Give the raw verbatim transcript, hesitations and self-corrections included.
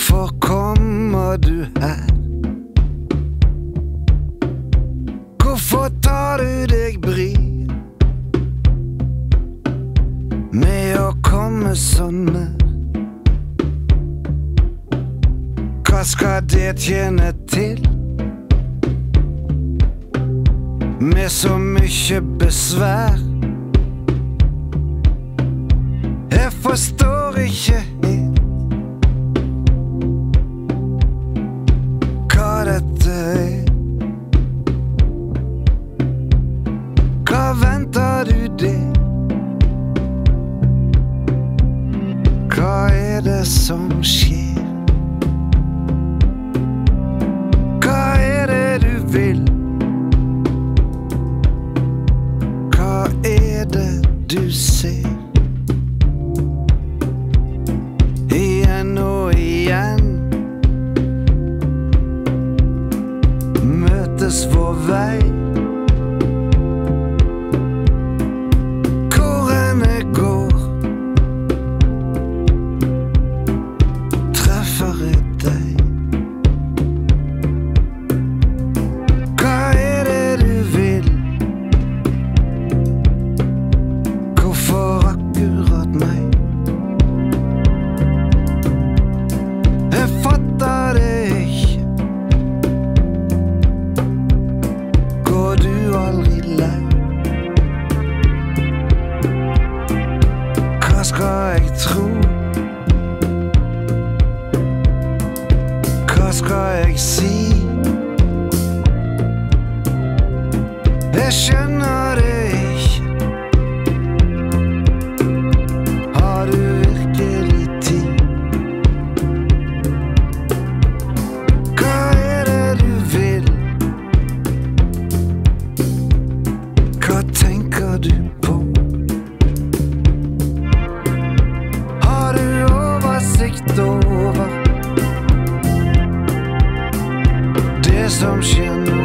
Hvorfor kommer du her? Hvorfor tar du deg bry med å komme sånn nær? Hva skal det tjene til med så mye besvær? Jeg forstår ikke helt hva dette er. Hva venter du deg? Hva er det som skjer? Hva er det du vil? Hva er det du ser? Igjen og igjen møtes vår vei. Hvor enn jeg går, treffer jeg deg. Hva er det du vil? Hvorfor akkurat meg? Jeg fatter det ikke. Går du aldri lei? Hva skal jeg tro? Hva skal jeg si? Jeg skjønner det ikke. Har du virkelig tid? Hva er det du vil? Hva tenker du på? Har du oversikt over det som skjer nå?